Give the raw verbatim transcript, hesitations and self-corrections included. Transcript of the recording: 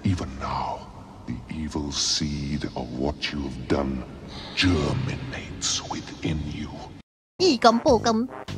Even now, the evil seed of what you have done germinates within you. Eekum Bokum.